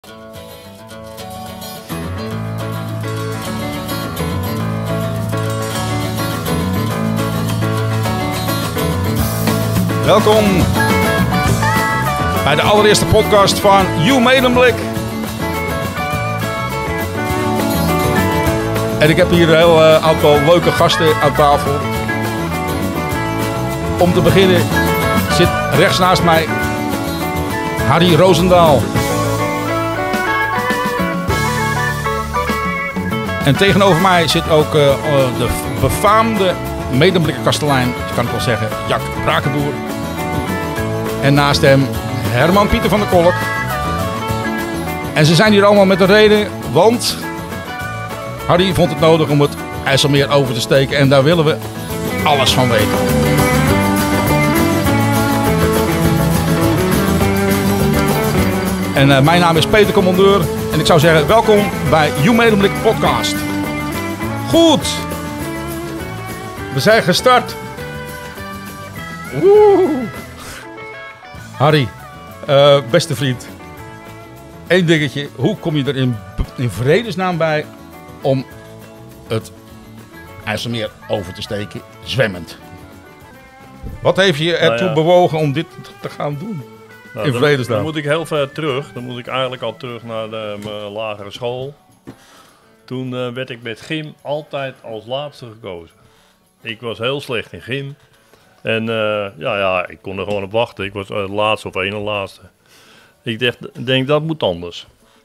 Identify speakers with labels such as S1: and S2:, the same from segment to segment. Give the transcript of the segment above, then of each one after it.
S1: Welkom bij de allereerste podcast van You Medemblik. En ik heb hier een heel aantal leuke gasten aan tafel. Om te beginnen zit rechts naast mij Harry Roosendaal. En tegenover mij zit ook de befaamde Medemblikker kastelein, kan ik wel zeggen, Jack Brakenboer. En naast hem Herman Pieter van der Kolk. En ze zijn hier allemaal met een reden, want Harry vond het nodig om het IJsselmeer over te steken. En daar willen we alles van weten. En mijn naam is Peter Commandeur. En ik zou zeggen, welkom bij You Medemblik podcast. Goed. We zijn gestart. Woe. Harry, beste vriend. Eén dingetje. Hoe kom je er in vredesnaam bij om het IJsselmeer over te steken zwemmend? Wat heeft je ertoe bewogen om dit te gaan doen?
S2: Nou,
S1: in vredesnaam.
S2: Dan moet ik heel ver terug. Dan moet ik eigenlijk al terug naar mijn lagere school. Toen werd ik met gym altijd als laatste gekozen. Ik was heel slecht in gym. En ik kon er gewoon op wachten. Ik was laatste of ene laatste. Ik denk dat moet anders.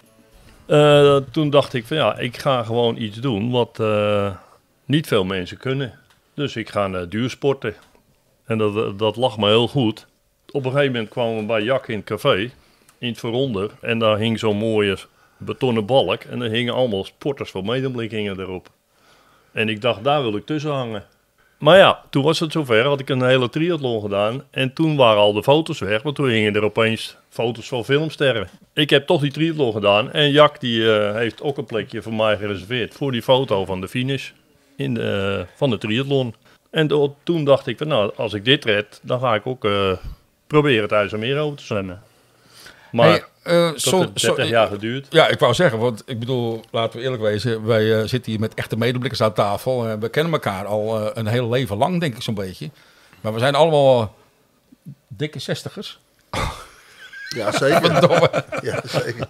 S2: Toen dacht ik van ik ga gewoon iets doen wat niet veel mensen kunnen. Dus ik ga duursporten. En dat lag me heel goed. Op een gegeven moment kwamen we bij Jack in het café, in het Veronder. En daar hing zo'n mooie betonnen balk. En er hingen allemaal sporters van Medemblik erop. En ik dacht, daar wil ik tussen hangen. Maar ja, toen was het zover, had ik een hele triathlon gedaan. En toen waren al de foto's weg, want toen hingen er opeens foto's van filmsterren. Ik heb toch die triathlon gedaan. En Jack die heeft ook een plekje voor mij gereserveerd voor die foto van de finish van de triathlon. En toen dacht ik, als ik dit red, dan ga ik ook proberen het IJsselmeer over te zwemmen. Maar het heeft 30 jaar geduurd.
S1: Ja, ik wou zeggen, want ik bedoel, laten we eerlijk wezen. Wij zitten hier met echte medeblikkers aan tafel. We kennen elkaar al een heel leven lang, denk ik zo'n beetje. Maar we zijn allemaal dikke 60ers.
S3: Ja, zeker. Ja, zeker.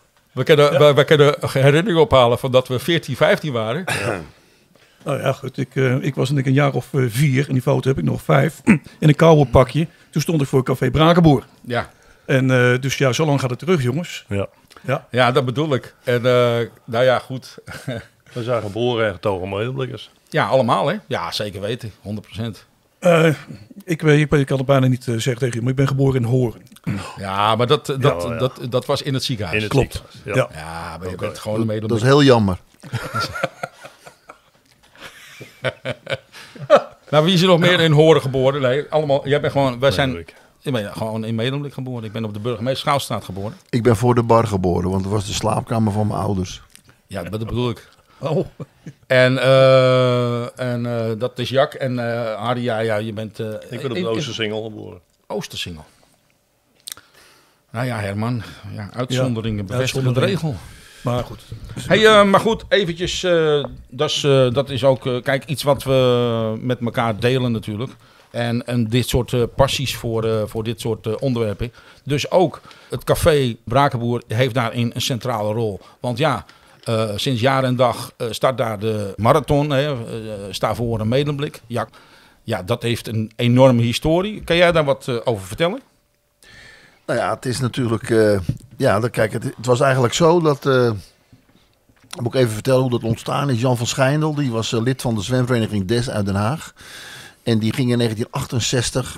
S1: We kunnen herinneringen ophalen van dat we 14, 15 waren.
S3: Ja.
S4: Nou ja, goed. Ik was denk ik een jaar of 4. En die foto heb ik nog 5. In een cowboypakje. Toen stond ik voor Café Brakenboer.
S1: Ja.
S4: En dus ja, zo lang gaat het terug, jongens.
S2: Ja,
S1: dat bedoel ik. En goed.
S2: We zijn geboren en getogen Medeblikkers.
S1: Ja, allemaal hè? Ja, zeker weten. 100%.
S4: Ik kan het bijna niet zeggen tegen je, maar ik ben geboren in Hoorn.
S1: Ja, maar dat was in het ziekenhuis.
S4: Klopt.
S2: Ja.
S1: Ja, maar je bent gewoon een medeblik.
S3: Dat is heel jammer.
S1: Nou, wie is er nog meer in Horen geboren? Nee, allemaal. Jij bent gewoon. Ik ben gewoon in Medemblik geboren. Ik ben op de Burgemeester Schouwstraat geboren.
S3: Ik ben voor de bar geboren, want dat was de slaapkamer van mijn ouders.
S1: Ja, dat bedoel ik.
S4: Oh.
S1: En dat is Jack. En Harry, je bent...
S2: ik ben op de Oostersingel geboren.
S1: Oostersingel. Nou ja, Herman. Ja, uitzonderingen bevestigen de regel.
S4: Maar goed.
S1: Maar goed, eventjes. Dat is ook kijk, iets wat we met elkaar delen natuurlijk. En dit soort passies voor dit soort onderwerpen. Dus ook het café Brakenboer heeft daarin een centrale rol. Want ja, sinds jaar en dag start daar de marathon. Stavoren Medemblik. Ja, dat heeft een enorme historie. Kan jij daar wat over vertellen?
S3: Nou ja, het is natuurlijk... het was eigenlijk zo dat... moet ik even vertellen hoe dat ontstaan is. Jan van Schijndel, die was lid van de zwemvereniging Des uit Den Haag. En die ging in 1968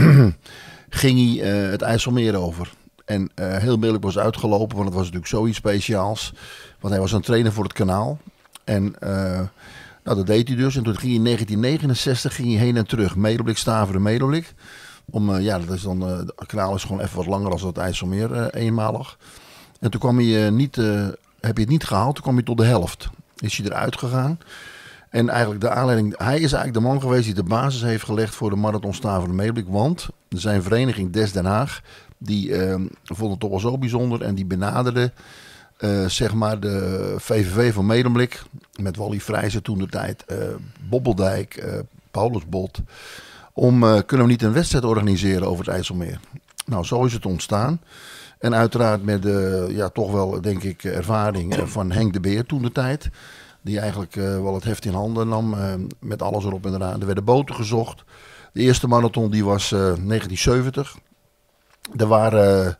S3: het IJsselmeer over. En heel Medemblik was uitgelopen, want het was natuurlijk zoiets speciaals. Want hij was een trainer voor het kanaal. En dat deed hij dus. En toen ging hij in 1969 heen en terug. Medemblik, Staveren, Medemblik. Dat is dan, het kanaal is gewoon even wat langer dan het IJsselmeer eenmalig. En toen kwam hij heb je het niet gehaald, toen kwam hij tot de helft. Is hij eruit gegaan. En eigenlijk de aanleiding, hij is eigenlijk de man geweest die de basis heeft gelegd voor de marathon Staveren Medemblik. Want zijn vereniging Des Den Haag, die vond het toch wel zo bijzonder. En die benaderde zeg maar de VVV van Medemblik. Met Wally Vrijzen toen de tijd. Bobbeldijk, Paulus Bot. Kunnen we niet een wedstrijd organiseren over het IJsselmeer? Nou, zo is het ontstaan. En uiteraard met toch wel, denk ik, ervaring van Henk de Beer toen de tijd. Die eigenlijk wel het heft in handen nam met alles erop en eraan. Er werden boten gezocht. De eerste marathon die was 1970. Er waren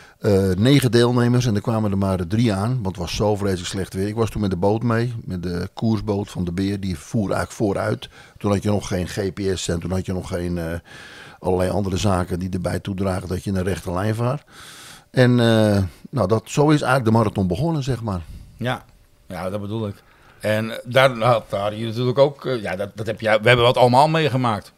S3: 9 deelnemers en er kwamen er maar 3 aan. Want het was zo vreselijk slecht weer. Ik was toen met de boot mee. Met de koersboot van de Beer. Die voer eigenlijk vooruit. Toen had je nog geen GPS en toen had je nog geen allerlei andere zaken die erbij toedragen dat je in een rechte lijn vaart. En zo is eigenlijk de marathon begonnen, zeg maar.
S1: Ja, dat bedoel ik. En daar had je natuurlijk ook... dat heb jij. We hebben dat allemaal meegemaakt.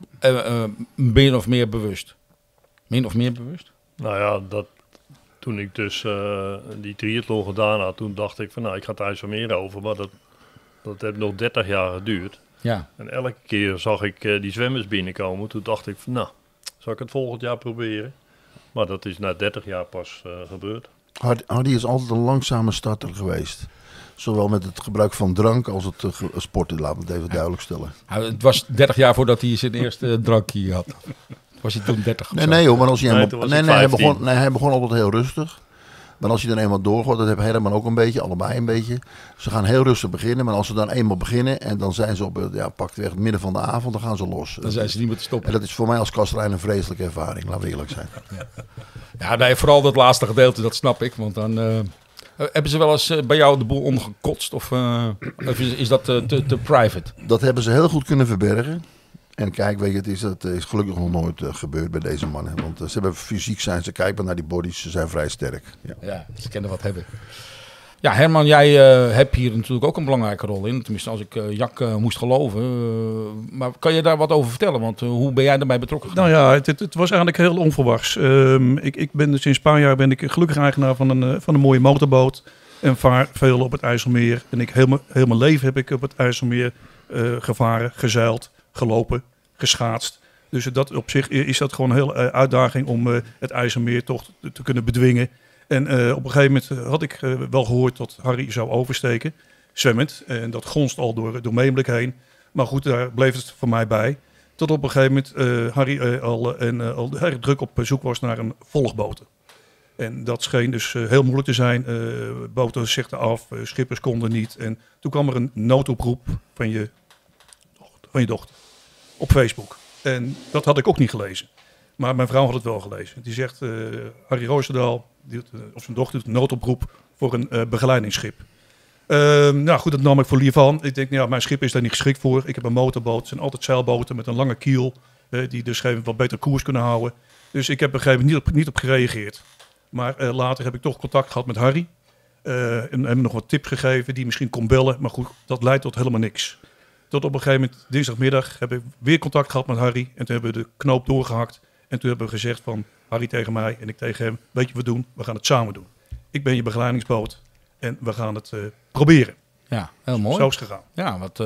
S1: Min of meer bewust. Min of meer bewust?
S2: Nou ja, toen ik dus die triathlon gedaan had, toen dacht ik van ik ga het IJsselmeer over. Maar dat heeft nog 30 jaar geduurd.
S1: Ja.
S2: En elke keer zag ik die zwemmers binnenkomen. Toen dacht ik van zal ik het volgend jaar proberen? Maar dat is na 30 jaar pas gebeurd.
S3: Hardy is altijd een langzame starter geweest. Zowel met het gebruik van drank als het sporten, laten we het even duidelijk stellen.
S1: Het was 30 jaar voordat hij zijn eerste drankje had. Was hij toen 30 of zo?
S3: Nee hoor, maar als hij hij begon altijd heel rustig. Maar als je dan eenmaal doorgaat, dat heeft Herman ook een beetje, allebei een beetje. Ze gaan heel rustig beginnen, maar als ze dan eenmaal beginnen en dan zijn ze op pakweg het midden van de avond, dan gaan ze los.
S1: Dan zijn ze niet meer te stoppen.
S3: En dat is voor mij als kastelein een vreselijke ervaring, laten we eerlijk zijn.
S1: Ja, nee, vooral dat laatste gedeelte, dat snap ik. Want dan hebben ze wel eens bij jou de boel omgekotst of is dat te private?
S3: Dat hebben ze heel goed kunnen verbergen. En kijk, weet je, het is gelukkig nog nooit gebeurd bij deze mannen. Want ze hebben fysiek ze kijken naar die bodies, ze zijn vrij sterk.
S1: Ja, ze kunnen wat hebben. Ja, Herman, jij hebt hier natuurlijk ook een belangrijke rol in. Tenminste, als ik Jack moest geloven. Maar kan je daar wat over vertellen? Want hoe ben jij daarbij betrokken?
S4: Nou ja, het was eigenlijk heel onverwachts. Ik ben sinds een paar jaar gelukkig eigenaar van een mooie motorboot. En vaar veel op het IJsselmeer. En heel mijn leven heb ik op het IJsselmeer gevaren, gezeild, gelopen, geschaatst. Dus dat op zich is dat gewoon een hele uitdaging om het IJsselmeer toch te kunnen bedwingen. En op een gegeven moment had ik wel gehoord dat Harry zou oversteken, zwemmend. En dat gonst al door Medemblik heen. Maar goed, daar bleef het voor mij bij. Tot op een gegeven moment Harry al erg druk op zoek was naar een volgboten. En dat scheen dus heel moeilijk te zijn. Boten zegden af, schippers konden niet. En toen kwam er een noodoproep van je dochter op Facebook. En dat had ik ook niet gelezen. Maar mijn vrouw had het wel gelezen. Die zegt, Harry Roosendaal, of zijn dochter doet een noodoproep voor een begeleidingsschip. Nou goed, dat nam ik voor lief van. Ik denk, mijn schip is daar niet geschikt voor. Ik heb een motorboot. Het zijn altijd zeilboten met een lange kiel. Die dus wat beter koers kunnen houden. Dus ik heb op een gegeven moment niet op gereageerd. Maar later heb ik toch contact gehad met Harry. En hem nog wat tips gegeven die misschien kon bellen. Maar goed, dat leidt tot helemaal niks. Tot op een gegeven moment, dinsdagmiddag, heb ik weer contact gehad met Harry. En toen hebben we de knoop doorgehakt. En toen hebben we gezegd van Harry tegen mij en ik tegen hem. Weet je wat we doen? We gaan het samen doen. Ik ben je begeleidingsboot en we gaan het proberen.
S1: Ja, heel mooi.
S4: Zo is het gegaan.
S1: Ja, wat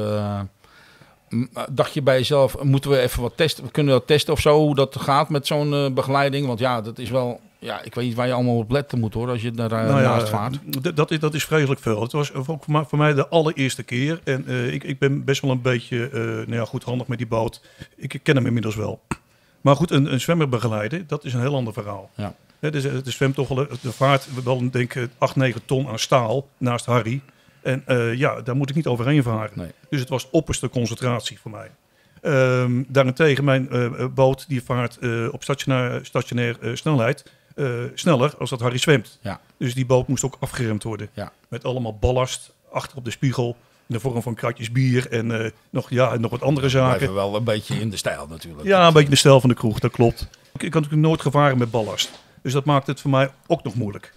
S1: dacht je bij jezelf, moeten we even wat testen? Kunnen we dat testen of zo, hoe dat gaat met zo'n begeleiding? Want ja, dat is wel... Ja, ik weet niet waar je allemaal op letten moet hoor, als je daar naast vaart.
S4: Dat is vreselijk veel. Het was ook voor mij de allereerste keer. En ik ben best wel een beetje goedhandig met die boot. Ik ken hem inmiddels wel. Maar goed, een zwemmer begeleiden, dat is een heel ander verhaal. Ja. Dus de zwemt toch wel, de vaart wel denk ik 8-9 ton aan staal naast Harry. En daar moet ik niet overheen varen. Nee. Dus het was opperste concentratie voor mij. Daarentegen, mijn boot die vaart op stationair snelheid... sneller als dat Harry zwemt. Ja. Dus die boot moest ook afgeremd worden. Ja. Met allemaal ballast achter op de spiegel. In de vorm van kratjes bier en nog wat andere zaken.
S1: Blijven wel een beetje in de stijl natuurlijk.
S4: Ja, een beetje in de stijl van de kroeg, dat klopt. Ik had natuurlijk nooit gevaren met ballast. Dus dat maakt het voor mij ook nog moeilijk.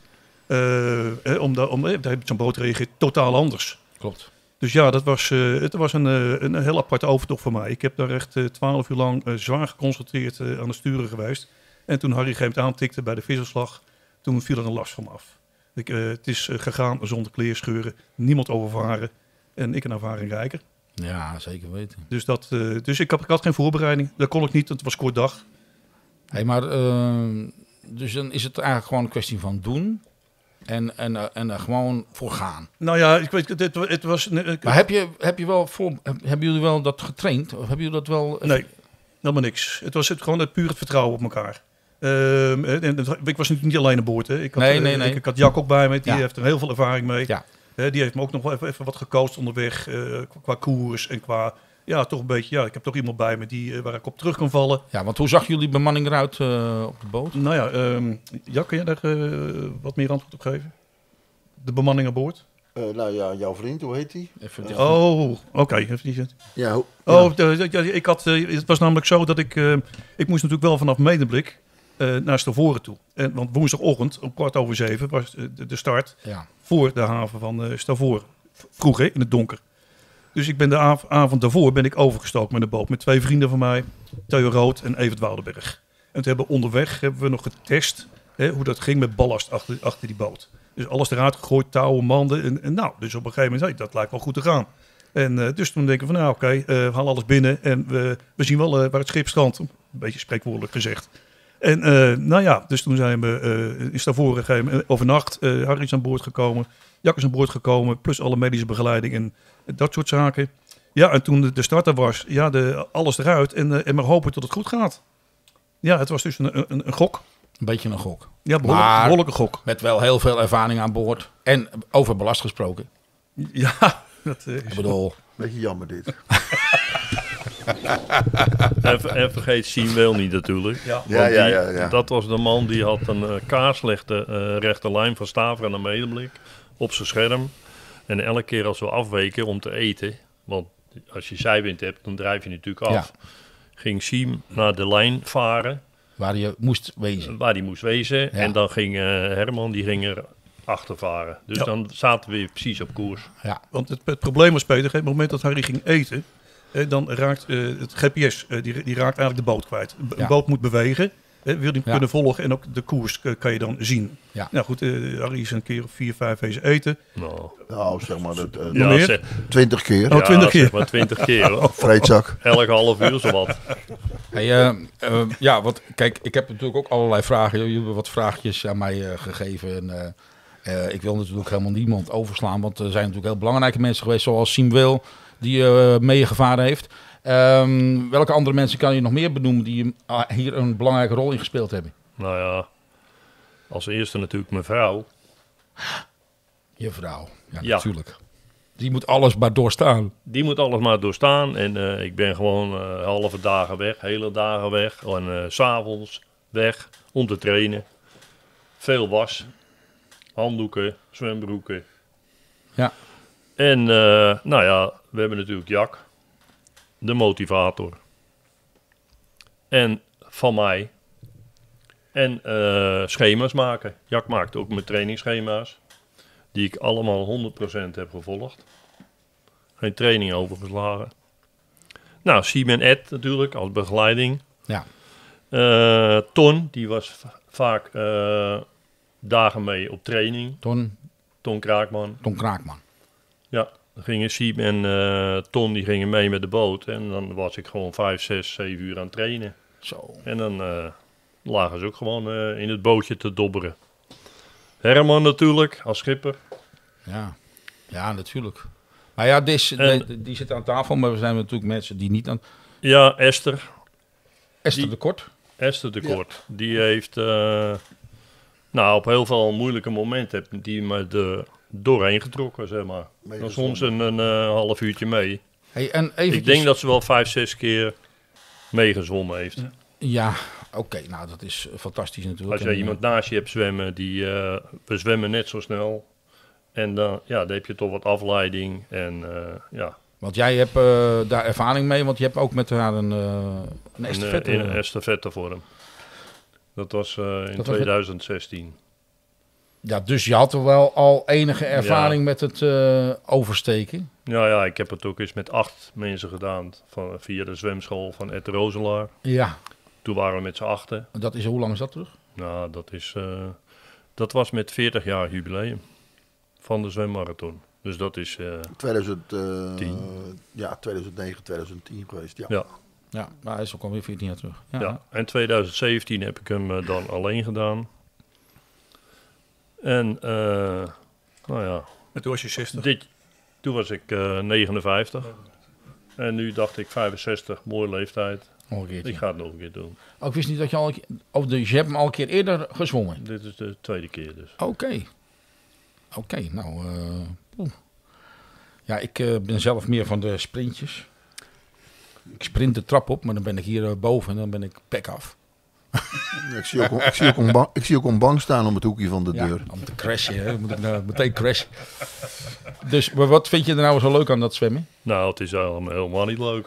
S4: Zo'n boot reageert totaal anders.
S1: Klopt.
S4: Dus ja, het was een heel aparte overtocht voor mij. Ik heb daar echt 12 uur lang zwaar geconcentreerd aan het sturen geweest. En toen Harry gegeven aantikte bij de visserslag, toen viel er een last van me af. Het is gegaan zonder kleerscheuren, niemand overvaren en ik een ervaringrijker.
S1: Ja, zeker weten.
S4: Dus ik had geen voorbereiding, dat kon ik niet, het was kort dag.
S1: Hey, maar Dus dan is het eigenlijk gewoon een kwestie van doen en er gewoon voor gaan.
S4: Nou ja, ik weet, het was...
S1: Maar hebben jullie wel dat getraind? Of hebben jullie dat wel...
S4: Nee, helemaal niks. Het was gewoon puur het vertrouwen op elkaar. Ik was natuurlijk niet alleen aan boord. Hè. Ik had Jack ook bij me, die heeft er heel veel ervaring mee.
S1: Ja.
S4: Die heeft me ook nog wel even wat gecoacht onderweg qua koers en qua... Ja, toch een beetje. Ja, ik heb toch iemand bij me waar ik op terug kan vallen.
S1: Ja, want hoe zag jullie bemanning eruit op de boot?
S4: Nou ja, Jack, kun jij daar wat meer antwoord op geven? De bemanning aan boord?
S3: Nou ja, jouw vriend, hoe heet hij?
S4: Oké. Even die.
S3: Ja.
S4: Het was namelijk zo dat ik moest natuurlijk wel vanaf Medemblik naar Stavoren toe. Want woensdagochtend om 7:15 was de start voor de haven van Stavoren. Vroeg in het donker. Dus ik ben de avond daarvoor overgestoken met een boot met 2 vrienden van mij, Theo Rood en Evert Woudenberg. En onderweg hebben we nog getest hoe dat ging met ballast achter die boot. Dus alles eruit gegooid, touwen, manden. Dus op een gegeven moment, dat lijkt wel goed te gaan. En dus toen denken we van, we halen alles binnen en we zien wel waar het schip strandt. Een beetje spreekwoordelijk gezegd. En dus toen zijn we in Stavoren overnacht. Harry is aan boord gekomen, Jack is aan boord gekomen, plus alle medische begeleiding en dat soort zaken. Ja, en toen de starter was, alles eruit en maar hopen dat het goed gaat. Ja, het was dus een gok.
S1: Een beetje een gok.
S4: Ja, behoorlijke gok.
S1: Met wel heel veel ervaring aan boord. En over belast gesproken.
S4: Ja, dat is...
S3: Ik bedoel... Beetje jammer dit.
S2: En vergeet Siem niet natuurlijk.
S3: Ja.
S2: Dat was de man die had een kaarsrechte rechte lijn van Staveren naar Medemblik op zijn scherm. En elke keer als we afweken om te eten, want als je zijwind hebt, dan drijf je natuurlijk af. Ja. Ging Siem naar de lijn varen.
S1: Waar hij moest wezen.
S2: Ja. En dan ging Herman, die ging er achter varen. Dus dan zaten we weer precies op koers.
S4: Ja. Want het probleem was, Peter, op het moment dat Harry ging eten, dan raakt het GPS, die raakt eigenlijk de boot kwijt. Een boot moet bewegen. Wil je kunnen volgen en ook de koers kan je dan zien. Ja. Nou goed, Harry is een keer of 4, 5 wezen eten.
S3: Nou, zeg maar dat.
S4: 20
S3: keer.
S4: Oh, 20 keer.
S2: Zeg maar 20 keer.
S3: Vreedzak.
S2: Elke half uur zowat.
S1: Hey, want kijk, ik heb natuurlijk ook allerlei vragen. Jullie hebben wat vraagjes aan mij gegeven. En ik wil natuurlijk helemaal niemand overslaan. Want er zijn natuurlijk heel belangrijke mensen geweest, zoals Siem Wil, die meegevaren heeft. Welke andere mensen kan je nog meer benoemen die hier een belangrijke rol in gespeeld hebben?
S2: Nou ja, als eerste natuurlijk mijn vrouw.
S1: Je vrouw, ja, natuurlijk. Die moet alles maar doorstaan.
S2: Die moet alles maar doorstaan. En ik ben gewoon halve dagen weg, hele dagen weg. En 's avonds weg om te trainen. Veel was. Handdoeken, zwembroeken.
S1: Ja.
S2: En we hebben natuurlijk Jack. De motivator. En van mij. En schema's maken. Jack maakte ook mijn trainingsschema's. Die ik allemaal 100% heb gevolgd. Geen training overgeslagen. Nou, Siem en Ed natuurlijk als begeleiding.
S1: Ja.
S2: Ton, die was vaak dagen mee op training. Ton Kraakman. Ja. Dan gingen Siem en Ton die gingen mee met de boot. En dan was ik gewoon 5, 6, 7 uur aan het trainen.
S1: Zo.
S2: En dan lagen ze ook gewoon in het bootje te dobberen. Herman natuurlijk, als schipper.
S1: Ja, natuurlijk. Maar ja, die zit aan tafel. Maar we zijn natuurlijk mensen die niet aan...
S2: Ja, Esther.
S1: de Kort.
S2: Esther de Kort. Ja. Die heeft op heel veel moeilijke momenten die me doorheen getrokken, zeg maar. Dan soms een half uurtje mee.
S1: Hey, en eventjes...
S2: Ik denk dat ze wel 5, 6 keer meegezwommen heeft.
S1: Ja, oké. Nou, dat is fantastisch natuurlijk.
S2: Als je iemand naast je hebt zwemmen, we zwemmen net zo snel. En dan heb je toch wat afleiding. En
S1: Want jij hebt daar ervaring mee, want je hebt ook met haar een estafette.
S2: Een estafette voor hem. Dat was in 2016.
S1: Ja, dus je had er wel al enige ervaring met het oversteken?
S2: Ja, ik heb het ook eens met 8 mensen gedaan via de zwemschool van Ed Roselaar.
S1: Ja.
S2: Toen waren we met z'n 8.
S1: Hoe lang is dat terug?
S2: Nou, dat was met 40 jaar jubileum van de zwemmarathon. Dus dat is
S3: 2010. Ja, 2009, 2010 geweest, ja.
S1: Ja, maar hij is ook alweer 14 jaar terug. Ja.
S2: Ja. En 2017 heb ik hem dan alleen gedaan. En nou ja,
S4: En toen was je 60.
S2: toen was ik 59. En nu dacht ik 65, mooie leeftijd.
S1: Nog een keertje.
S2: Ik ga het nog een keer doen.
S1: Oh, ik wist niet dat je al een keer... Oh, dus je hebt hem al een keer eerder gezwommen?
S2: Dit is de tweede keer dus.
S1: Oké, nou... oeh. Ja, ik ben zelf meer van de sprintjes. Ik sprint de trap op, maar dan ben ik hier boven en dan ben ik pek af.
S3: Ik zie ook een bank staan om het hoekje van de deur.
S1: Om te crashen, hè. Moet ik nou meteen crashen. Dus maar wat vind je er nou zo leuk aan dat zwemmen?
S2: Nou, het is helemaal niet leuk.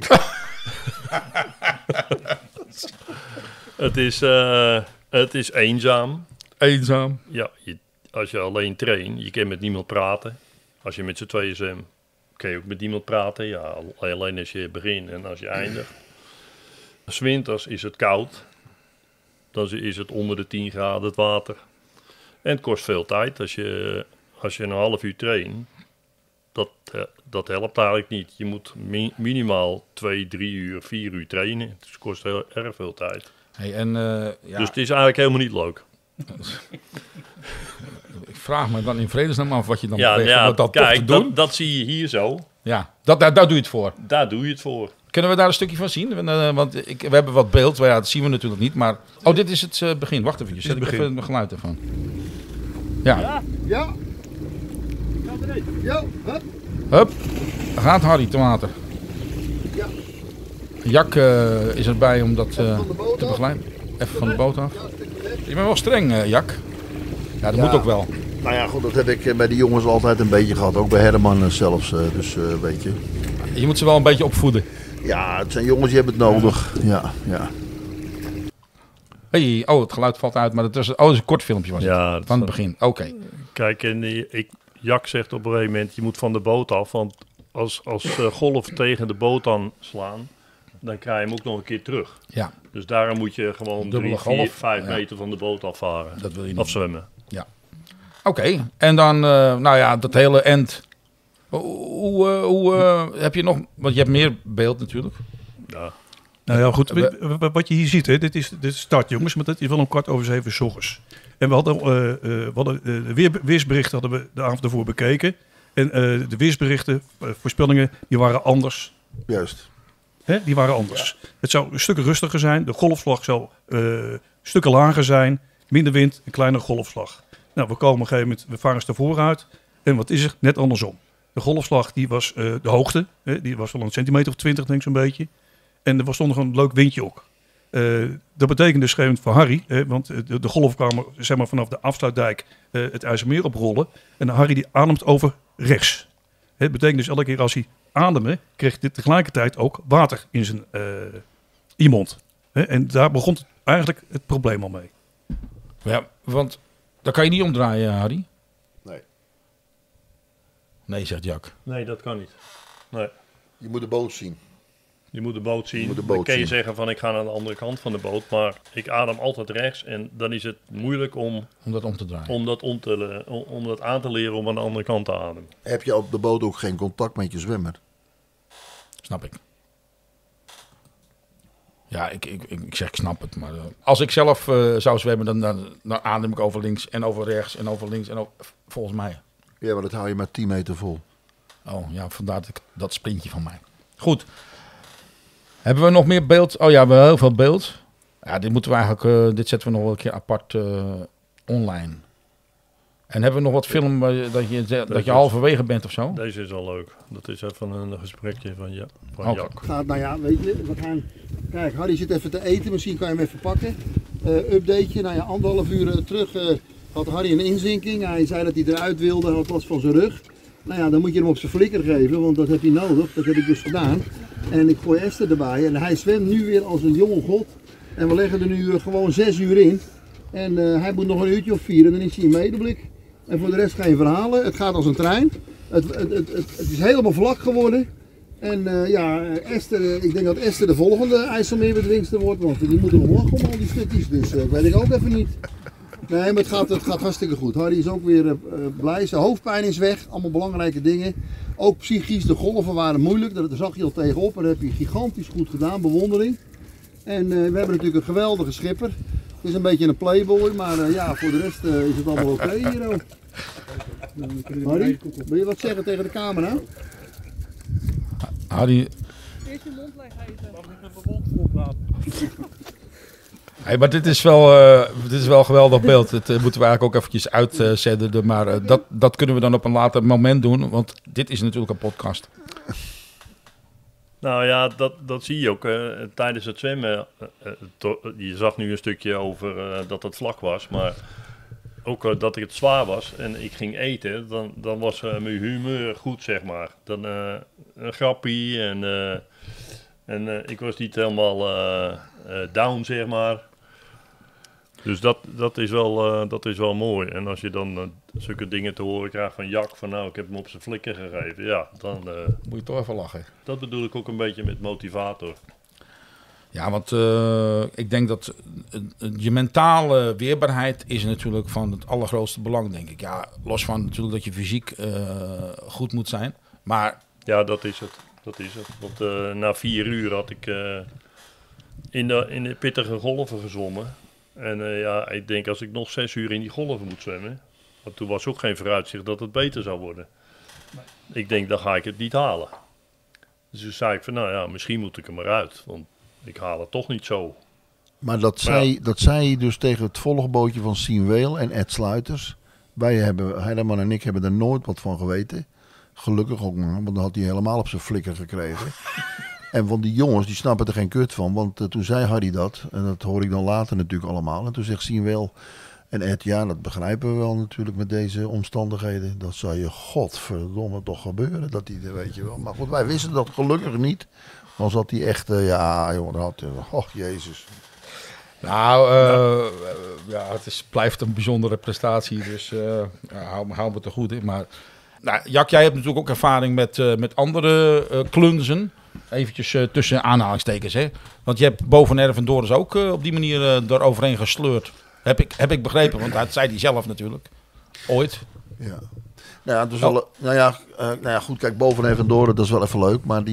S2: Het is eenzaam.
S1: Eenzaam.
S2: Ja, als je alleen traint, je kan met niemand praten. Als je met z'n tweeën zwemt, kun je ook met niemand praten. Ja, alleen als je begint en als je eindigt. 'S Winters is het koud. Dan is het onder de 10 graden het water. En het kost veel tijd. Als je een half uur traint, dat helpt eigenlijk niet. Je moet minimaal 2, 3 uur, 4 uur trainen. Dus het kost heel erg veel tijd.
S1: Hey, en, ja,
S2: Dus het is eigenlijk helemaal niet leuk.
S1: ik vraag me dan in vredesnaam af wat je dan
S2: Ja,
S1: beweegt om dat toch te doen.
S2: dat zie je hier zo.
S1: Ja, daar doe je het voor.
S2: Daar doe je het voor.
S1: Kunnen we daar een stukje van zien? Want we hebben wat beeld, maar ja, dat zien we natuurlijk niet. Maar, oh, dit is het begin. Wacht even, zet ik even het geluid ervan. Ja.
S3: Ja. Ja. Hup.
S1: Hup, daar gaat Harry te water.
S3: Ja.
S1: Jak is erbij om dat
S3: Van de boot
S1: te
S3: af.
S1: begeleiden. Even van de boot af.
S3: Ja, een stukje weg.
S1: Je bent wel streng, Jak. Ja, dat
S3: Ja.
S1: moet ook wel.
S3: Nou ja, goed, dat heb ik bij die jongens altijd een beetje gehad. Ook bij Herman zelfs. Dus weet je.
S1: Je moet ze wel een beetje opvoeden.
S3: Ja, het zijn jongens die hebben het nodig. Ja, ja.
S1: Hey, oh, het geluid valt uit, maar dat is een kort filmpje was het.
S2: Ja,
S1: Van het begin. Oké.
S2: Kijk, en Jak zegt op een gegeven moment, je moet van de boot af. Want als golven tegen de boot aan slaan, dan krijg je hem ook nog een keer terug.
S1: Ja,
S2: Dus daarom moet je gewoon
S1: Dubbele
S2: 3, 4,
S1: golf,
S2: 5
S1: ja.
S2: meter van de boot afvaren.
S1: dat wil je niet.
S2: Of zwemmen.
S1: Oké, en dan, nou ja, dat hele end. Hoe heb je nog, want je hebt meer beeld natuurlijk.
S2: Ja.
S4: Nou ja, goed. Wat je hier ziet, hè, dit is de start, jongens. Maar dat is wel om 6:15 's ochtends. En we hadden de weersberichten hadden we de avond ervoor bekeken. En de weersberichten, voorspellingen, die waren anders.
S3: Juist.
S4: Hè, die waren anders. Het zou een stuk rustiger zijn. De golfslag zou stukken lager zijn. Minder wind, een kleine golfslag. Nou, we komen op een gegeven moment, we varen er vooruit. En wat is er? Net andersom. De golfslag, die was de hoogte. Die was wel een centimeter of 20, denk ik zo'n beetje. En er stond nog een leuk windje ook. Dat betekent dus gewoon voor Harry, want de golf kwam zeg maar, vanaf de afsluitdijk het IJsselmeer oprollen. En Harry die ademt over rechts. Het betekent dus elke keer als hij ademde, kreeg hij tegelijkertijd ook water in zijn mond. En daar begon eigenlijk het probleem al mee.
S1: Ja, want daar kan je niet omdraaien, Harry.
S3: Nee.
S1: Nee, zegt Jak.
S2: Nee, dat kan niet. Nee.
S3: Je moet de boot zien.
S2: Je moet de boot zien.
S3: Je moet de boot
S2: Dan kan je
S3: zien.
S2: zeggen van ik ga naar de andere kant van de boot. Maar ik adem altijd rechts. En dan is het moeilijk om
S1: Om dat om te draaien.
S2: om dat aan te leren om aan de andere kant te ademen.
S3: Heb je op de boot ook geen contact met je zwemmer?
S1: Snap ik. Ja, ik zeg ik snap het. Maar als ik zelf zou zwemmen, dan adem ik over links en over rechts en over links. En over, volgens mij.
S3: Ja, maar dat hou je maar 10 meter vol.
S1: Oh ja, vandaar dat sprintje van mij. Goed. Hebben we nog meer beeld? Oh ja, we hebben heel veel beeld. Ja, dit moeten we eigenlijk, dit zetten we nog wel een keer apart online. En hebben we nog wat film dat je halverwege bent of zo?
S2: Deze is al leuk. Dat is even een gesprekje van
S1: Oké.
S2: Jak.
S5: Gaat, nou ja, weet je, we gaan. Kijk, Harry zit even te eten, misschien kan je hem even pakken. Updateje, nou ja, 1,5 uur terug had Harry een inzinking. Hij zei dat hij eruit wilde, had last van zijn rug. Nou ja, dan moet je hem op zijn flikker geven, want dat heb hij nodig. Dat heb ik dus gedaan. En ik gooi Esther erbij en hij zwemt nu weer als een jonge god. En we leggen er nu gewoon 6 uur in. En hij moet nog een uurtje of 4 en dan is hij in medeblik. En voor de rest geen verhalen. Het gaat als een trein. Het is helemaal vlak geworden. En ja, Esther, ik denk dat Esther de volgende IJsselmeerbedwingster wordt, want die moeten nog lachen om al die stukjes. Dus weet ik ook even niet. Nee, maar het gaat hartstikke goed. Harry is ook weer blij. Zijn hoofdpijn is weg. Allemaal belangrijke dingen. Ook psychisch, de golven waren moeilijk. Daar zag je al tegenop. Maar dat heb je gigantisch goed gedaan. Bewondering. En we hebben natuurlijk een geweldige schipper. Het is een beetje een playboy. Maar ja, voor de rest is het allemaal oké hier. Harry, wil je wat zeggen tegen de camera?
S1: Harry...
S6: Eerst je mond leeg eten.
S4: Mag ik met mijn mond vol praten?
S1: Hey, maar dit is wel een geweldig beeld. Dat moeten we eigenlijk ook eventjes uitzenden. Maar dat kunnen we dan op een later moment doen. Want dit is natuurlijk een podcast.
S2: Nou ja, dat zie je ook tijdens het zwemmen. Je zag nu een stukje over dat het vlak was, maar ook dat het zwaar was en ik ging eten, dan was mijn humeur goed, zeg maar. Dan een grappie en ik was niet helemaal down, zeg maar. Dus dat is wel mooi. En als je dan zulke dingen te horen krijgt van Jack, van nou, ik heb hem op zijn flikker gegeven. Ja, dan...
S1: Moet je toch even lachen.
S2: Dat bedoel ik ook een beetje met motivator.
S1: Ja, want ik denk dat je mentale weerbaarheid is natuurlijk van het allergrootste belang, denk ik. Ja, los van natuurlijk dat je fysiek goed moet zijn. Maar...
S2: Ja, dat is het. Want na 4 uur had ik in de pittige golven gezwommen. En ja, ik denk als ik nog 6 uur in die golven moet zwemmen. Want toen was ook geen vooruitzicht dat het beter zou worden. Nee. Ik denk, dan ga ik het niet halen. Dus toen zei ik van, nou ja, misschien moet ik er maar uit. Want ik haal het toch niet zo.
S3: Maar dat zei je dus tegen het volgbootje van Sien Weel en Ed Sluiters. Heideman en ik hebben er nooit wat van geweten. Gelukkig ook maar, want dan had hij helemaal op zijn flikker gekregen. En van die jongens, die snappen er geen kut van. Want toen zei Harry dat, en dat hoor ik dan later natuurlijk allemaal. En toen zegt Sien Weel en Ed, ja, dat begrijpen we wel natuurlijk met deze omstandigheden. Dat zou je godverdomme toch gebeuren, dat die, weet je wel. Maar goed, wij wisten dat gelukkig niet. Dan zat hij echt, ja joh, dan had hij, oh jezus.
S1: Nou, ja, blijft een bijzondere prestatie, dus hou me er goed in. Maar nou, Jack, jij hebt natuurlijk ook ervaring met andere klunzen. Eventjes tussen aanhalingstekens, hè? Want je hebt boven Erven Doris ook op die manier eroverheen gesleurd. Heb ik begrepen, want dat zei hij zelf natuurlijk. Ooit.
S3: Ja. Nou ja, het was wel, nou ja, goed, kijk, boven Erven Doris, dat is wel even leuk. Maar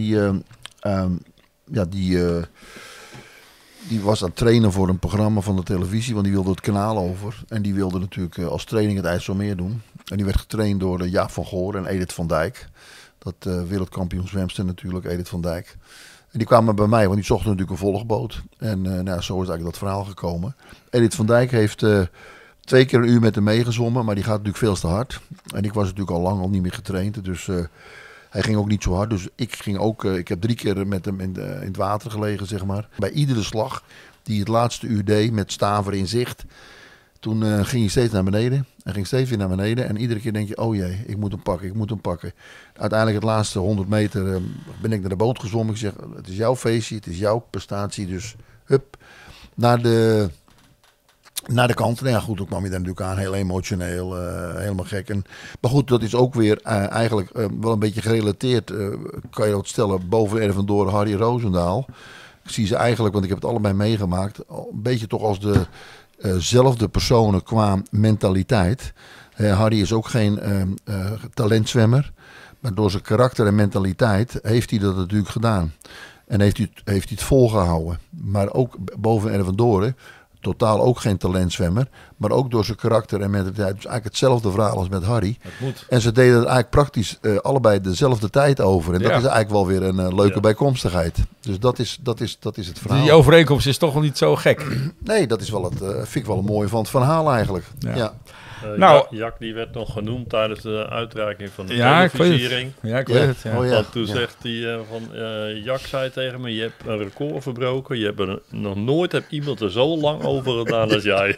S3: die was aan het trainen voor een programma van de televisie, want die wilde het kanaal over. En die wilde natuurlijk als training het IJsselmeer doen. En die werd getraind door Jaap van Goor en Edith van Dijk. Dat wereldkampioen zwemster natuurlijk, Edith van Dijk. En die kwamen bij mij, want die zochten natuurlijk een volgboot. En nou, zo is eigenlijk dat verhaal gekomen. Edith van Dijk heeft 2 keer een uur met hem meegezwommen, maar die gaat natuurlijk veel te hard. En ik was natuurlijk al lang niet meer getraind, dus hij ging ook niet zo hard. Dus ik heb 3 keer met hem in het water gelegen, zeg maar. Bij iedere slag die het laatste uur deed met staver in zicht, toen ging hij steeds naar beneden. Hij ging steeds weer naar beneden. En iedere keer denk je, oh jee, ik moet hem pakken. Uiteindelijk het laatste 100 meter ben ik naar de boot gezwommen. Ik zeg, het is jouw feestje, het is jouw prestatie. Dus hup, naar de kant. Nou ja, goed, toen kwam je daar natuurlijk aan. Heel emotioneel, helemaal gek. Maar goed, dat is ook weer eigenlijk wel een beetje gerelateerd. Kan je dat stellen, boven Erven Doren, Harry Roosendaal. Ik zie ze eigenlijk, want ik heb het allebei meegemaakt. Een beetje toch als zelfde personen qua mentaliteit. Harry is ook geen talentzwemmer. Maar door zijn karakter en mentaliteit heeft hij dat natuurlijk gedaan. En heeft hij het volgehouden. Maar ook boven Erven Doren, totaal ook geen talentzwemmer. Maar ook door zijn karakter en mentaliteit. Dus eigenlijk hetzelfde verhaal als met Harry. En ze deden er eigenlijk praktisch allebei dezelfde tijd over. En dat is eigenlijk wel weer een leuke bijkomstigheid. Dus dat is het verhaal.
S1: Die overeenkomst is toch wel niet zo gek.
S3: Nee, dat is wel vind ik wel een mooie van het verhaal eigenlijk. Ja.
S2: Jack die werd nog genoemd tijdens de uitreiking van de televisiering.
S1: Ja, ik weet het. Ja.
S3: Oh, ja.
S2: Want toen zegt hij Jack zei tegen me, je hebt een record verbroken. Je hebt nog nooit iemand er zo lang over gedaan als jij.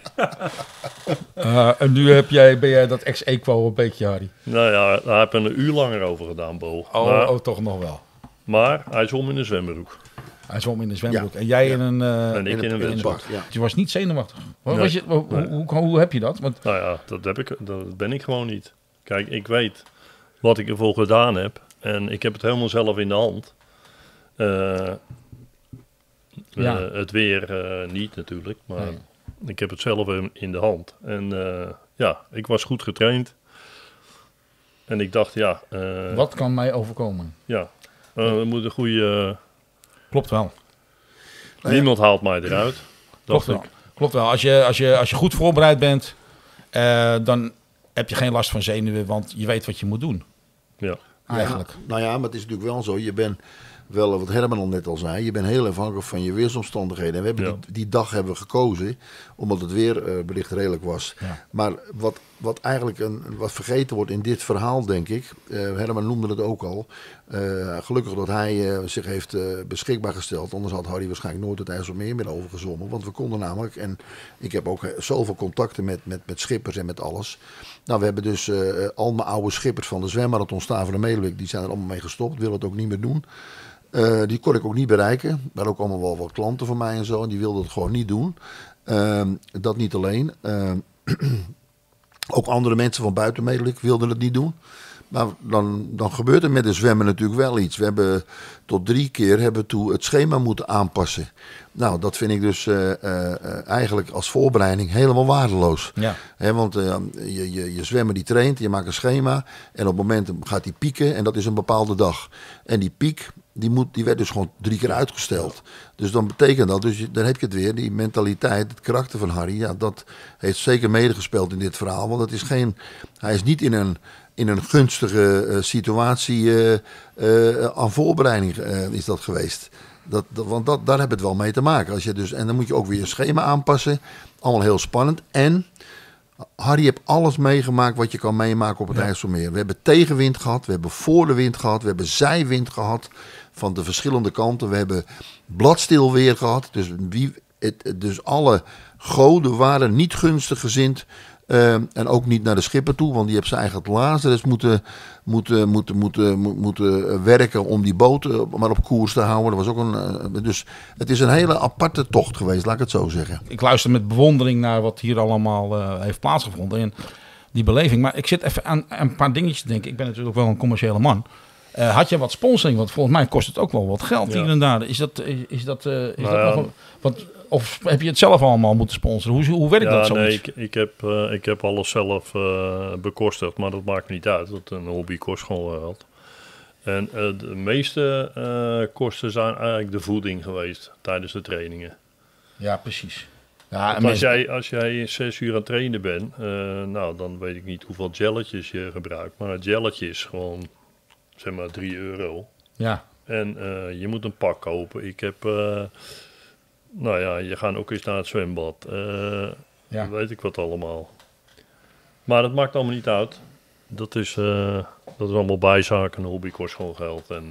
S1: En nu ben jij dat ex-equo een beetje, Harry.
S2: Nou ja, daar heb ik een uur langer over gedaan, Bo.
S1: Toch nog wel.
S2: Maar hij zwom in een zwembroek.
S1: Hij zwom in de zwembroek. En jij in een...
S2: en ik in een windbak.
S3: Ja.
S1: Je was niet zenuwachtig.
S2: Nee.
S1: Hoe heb je dat? Want...
S2: Nou ja, dat ben ik gewoon niet. Kijk, ik weet wat ik ervoor gedaan heb. En ik heb het helemaal zelf in de hand. Het weer niet natuurlijk. Maar Ik heb het zelf in de hand. En ja, ik was goed getraind. En ik dacht, ja...
S1: Wat kan mij overkomen?
S2: Ja, we moeten een goede...
S1: Klopt wel.
S2: Niemand haalt mij eruit.
S1: Klopt wel. Klopt wel. Als je goed voorbereid bent, dan heb je geen last van zenuwen, want je weet wat je moet doen.
S2: Ja.
S1: Eigenlijk.
S3: Ja, nou ja, maar het is natuurlijk wel zo. Je bent wel, wat Herman al net al zei, je bent heel afhankelijk van je weersomstandigheden. En we hebben die dag hebben we gekozen, omdat het weerbericht redelijk was. Ja. Maar wat eigenlijk wat vergeten wordt in dit verhaal, denk ik, Herman noemde het ook al, gelukkig dat hij zich heeft beschikbaar gesteld. Anders had Harry waarschijnlijk nooit het IJsselmeer meer overgezwommen. Want we konden namelijk, en ik heb ook zoveel contacten met schippers en met alles. Nou, we hebben dus al mijn oude schippers van de zwemmarathon Staveren-Medewijk, die zijn er allemaal mee gestopt, willen het ook niet meer doen. Die kon ik ook niet bereiken. Daar ook allemaal wel wat klanten van mij en zo. En die wilden het gewoon niet doen. Dat niet alleen. Ook andere mensen van buiten Medewijk wilden het niet doen. Maar dan gebeurt er met de zwemmen natuurlijk wel iets. We hebben tot 3 keer het schema moeten aanpassen. Nou, dat vind ik dus eigenlijk als voorbereiding helemaal waardeloos. Ja. Want je zwemmer die traint, je maakt een schema. En op het moment gaat die pieken en dat is een bepaalde dag. En die piek, die werd dus gewoon 3 keer uitgesteld. Dus dan betekent dat, dus dan heb je het weer, die mentaliteit, het karakter van Harry. Ja, dat heeft zeker medegespeeld in dit verhaal. Want hij is niet in een gunstige situatie aan voorbereiding is dat geweest. Want daar hebben we het wel mee te maken. En dan moet je ook weer je schema aanpassen. Allemaal heel spannend. En Harry heeft alles meegemaakt wat je kan meemaken op het IJsselmeer. We hebben tegenwind gehad, we hebben voor de wind gehad, we hebben zijwind gehad van de verschillende kanten. We hebben bladstil weer gehad. Dus alle goden waren niet gunstig gezind. En ook niet naar de schipper toe, want die heeft zijn eigen Lazarus moeten werken om die boot maar op koers te houden. Dat was ook dus het is een hele aparte tocht geweest, laat ik het zo zeggen.
S1: Ik luister met bewondering naar wat hier allemaal heeft plaatsgevonden en die beleving. Maar ik zit even aan een paar dingetjes te denken. Ik ben natuurlijk wel een commerciële man. Had je wat sponsoring? Want volgens mij kost het ook wel wat geld hier en daar. Is dat nog wat? Of heb je het zelf allemaal moeten sponsoren? Hoe werkt dat zo?
S2: Nee, ik heb alles zelf bekostigd, maar dat maakt niet uit. Dat een hobby kost gewoon geld. En de meeste kosten zijn eigenlijk de voeding geweest tijdens de trainingen.
S1: Ja, precies. Ja,
S2: als jij 6 uur aan het trainen bent, nou dan weet ik niet hoeveel gelletjes je gebruikt. Maar een gelletje is gewoon, zeg maar, €3. Ja. En je moet een pak kopen. Ik heb... nou ja, je gaat ook eens naar het zwembad. Weet ik wat allemaal. Maar dat maakt allemaal niet uit. Dat is allemaal bijzaken. Een hobby kost gewoon geld. En,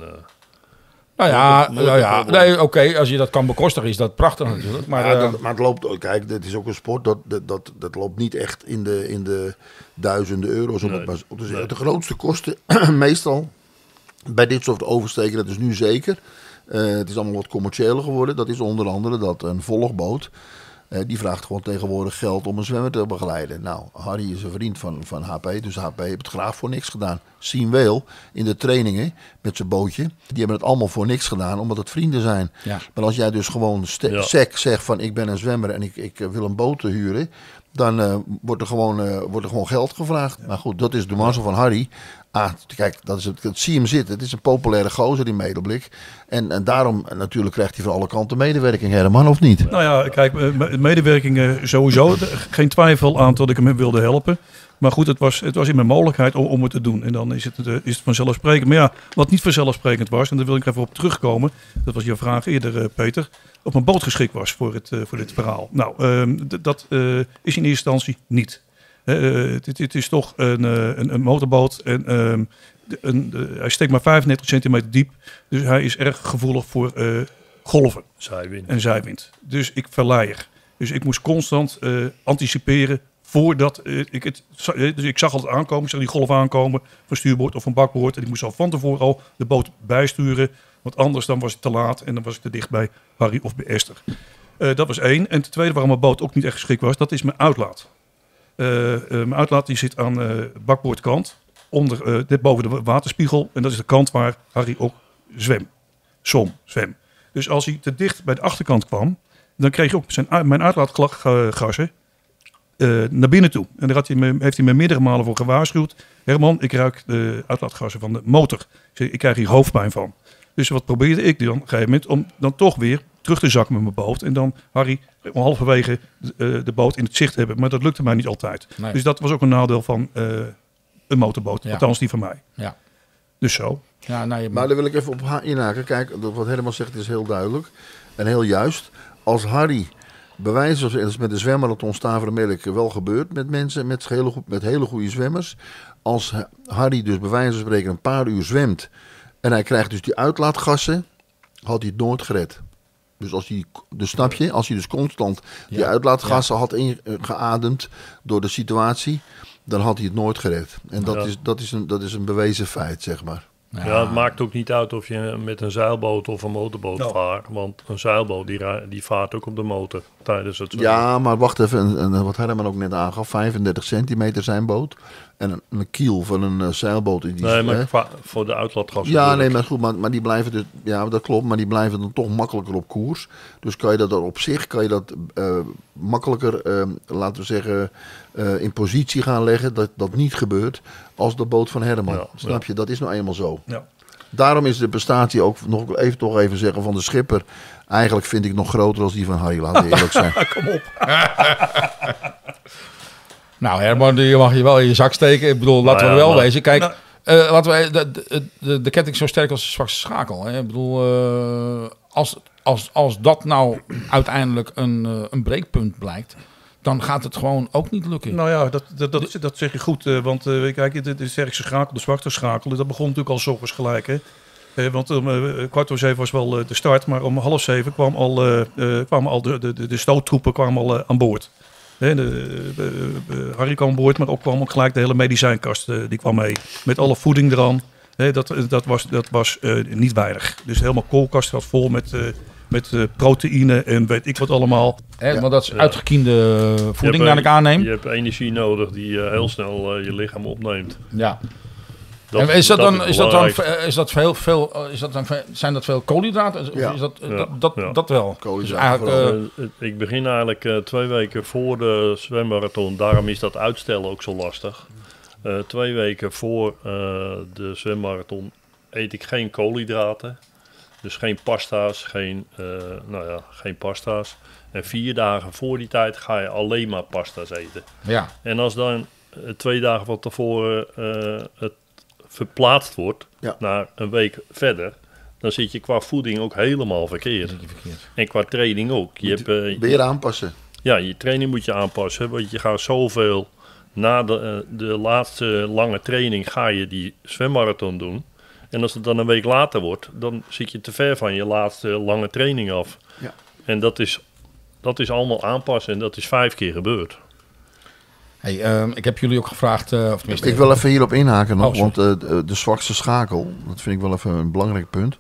S1: nee, oké, als je dat kan bekostigen is dat prachtig natuurlijk. Maar,
S3: maar het loopt, kijk, dit is ook een sport. Dat loopt niet echt in de duizenden euro's. Dus de grootste kosten meestal bij dit soort oversteken, dat is nu zeker. Het is allemaal wat commerciëler geworden. Dat is onder andere dat een volgboot, die vraagt gewoon tegenwoordig geld om een zwemmer te begeleiden. Nou, Harry is een vriend van HP, dus HP heeft het graag voor niks gedaan. Sien Weel in de trainingen met zijn bootje, die hebben het allemaal voor niks gedaan, omdat het vrienden zijn. Ja. Maar als jij dus gewoon sec zegt van ik ben een zwemmer en ik wil een boot huren, dan wordt er gewoon geld gevraagd. Ja. Maar goed, dat is de mazzel van Harry. Kijk, dat zie hem zitten. Het is een populaire gozer in Medeblik. En daarom natuurlijk krijgt hij van alle kanten medewerking, Herman, of niet?
S4: Nou ja, kijk, medewerking sowieso. Geen twijfel aan dat ik hem wilde helpen. Maar goed, het was in mijn mogelijkheid om het te doen. En dan is het vanzelfsprekend. Maar ja, wat niet vanzelfsprekend was, en daar wil ik even op terugkomen. Dat was je vraag eerder, Peter. Of mijn boot geschikt was voor dit verhaal. Nou, dat is in eerste instantie niet. Het is toch een motorboot en hij steekt maar 35 centimeter diep. Dus hij is erg gevoelig voor golven en zijwind. Dus ik verleier. Dus ik moest constant anticiperen voordat dus ik zag altijd aankomen. Ik zag die golf aankomen van stuurboord of van bakboord. En ik moest al van tevoren al de boot bijsturen. Want anders dan was het te laat en dan was ik te dicht bij Harry of bij Esther. Dat was 1. En ten tweede waarom mijn boot ook niet echt geschikt was, dat is mijn uitlaat. Mijn uitlaat die zit aan de bakboordkant, net boven de waterspiegel. En dat is de kant waar Harry ook zwem. Dus als hij te dicht bij de achterkant kwam dan kreeg je ook mijn uitlaatgassen naar binnen toe. En daar heeft hij me meerdere malen voor gewaarschuwd. Herman, ik ruik de uitlaatgassen van de motor. Ik krijg hier hoofdpijn van. Dus wat probeerde ik dan op een gegeven moment om dan toch weer terug te zakken met mijn boot. En dan, Harry, om halverwege de boot in het zicht hebben. Maar dat lukte mij niet altijd.
S1: Nee.
S4: Dus dat was ook een nadeel van een motorboot.
S1: Ja.
S4: Althans die van mij.
S1: Ja.
S4: Dus zo.
S1: Ja, nou,
S3: Maar daar wil ik even op inhaken. Kijk, wat Herman zegt is heel duidelijk en heel juist. Als Harry, bij wijze van met de zwemmarathon Stavermelk wel gebeurt met mensen, met hele goede zwemmers. Als Harry dus bij wijze van spreken een paar uur zwemt en hij krijgt dus die uitlaatgassen, had hij het nooit gered. Dus snap je, als hij dus constant die uitlaatgassen had ingeademd door de situatie, dan had hij het nooit gered. En dat is een bewezen feit, zeg maar.
S2: Ja, het maakt ook niet uit of je met een zeilboot of een motorboot vaart. Want een zeilboot die vaart ook op de motor tijdens het zwemmen.
S3: Ja, maar wacht even. Wat Herman ook net aangaf. 35 centimeter zijn boot. En een kiel van een zeilboot.
S2: Voor de uitlaatgassen.
S3: Ja, nee, maar goed. Maar die blijven dus... Ja, dat klopt. Maar die blijven dan toch makkelijker op koers. Dus kan je dat op zich makkelijker, laten we zeggen, in positie gaan leggen. Dat niet gebeurt als de boot van Herman.
S2: Ja,
S3: Snap je? Dat is nou eenmaal zo.
S4: Ja.
S3: Daarom is de prestatie ook toch even zeggen van de schipper. Eigenlijk vind ik nog groter als die van Harry, laten we eerlijk zijn.
S4: Kom op.
S1: Nou, Herman, die mag je wel in je zak steken. Ik bedoel, laten we wel wezen. Kijk, laten we de ketting zo sterk als de zwakste schakel. Hè? Ik bedoel, als dat nou uiteindelijk een breekpunt blijkt, dan gaat het gewoon ook niet lukken.
S4: Nou ja, dat zeg je goed. Want kijk, de sterkste schakel, de zwakste schakel, dat begon natuurlijk al 's ochtends gelijk. Hè? Want om 6:15 was wel de start, maar om 6:30 kwamen al de stoottroepen kwamen aan boord. Harry kwam aan boord, maar ook kwam ook gelijk de hele medicijnkast. Die kwam mee. Met alle voeding eraan. Dat was niet weinig. Dus helemaal koelkast was vol met proteïne en weet ik wat allemaal.
S1: Want dat is uitgekiende voeding, naar ik aanneem.
S2: Je hebt energie nodig die heel snel je lichaam opneemt.
S1: Ja. Zijn dat veel koolhydraten?
S3: Ja.
S1: Of is dat wel?
S3: Koolhydraten
S1: Dus
S2: Ik begin eigenlijk 2 weken voor de zwemmarathon. Daarom is dat uitstellen ook zo lastig. 2 weken voor de zwemmarathon eet ik geen koolhydraten. Dus geen pasta's, geen pasta's. En 4 dagen voor die tijd ga je alleen maar pasta's eten.
S1: Ja.
S2: En als dan 2 dagen van tevoren het verplaatst wordt naar een week verder, dan zit je qua voeding ook helemaal verkeerd. En qua training ook.
S3: Weer aanpassen.
S2: Ja, je training moet je aanpassen, want je gaat zoveel na de laatste lange training ga je die zwemmarathon doen. En als het dan een week later wordt, dan zit je te ver van je laatste lange training af.
S3: Ja.
S2: En dat is allemaal aanpassen en dat is 5 keer gebeurd.
S1: Hey, ik heb jullie ook gevraagd...
S3: Ik wil even hierop inhaken nog,
S1: want
S3: de zwakste schakel, dat vind ik wel even een belangrijk punt.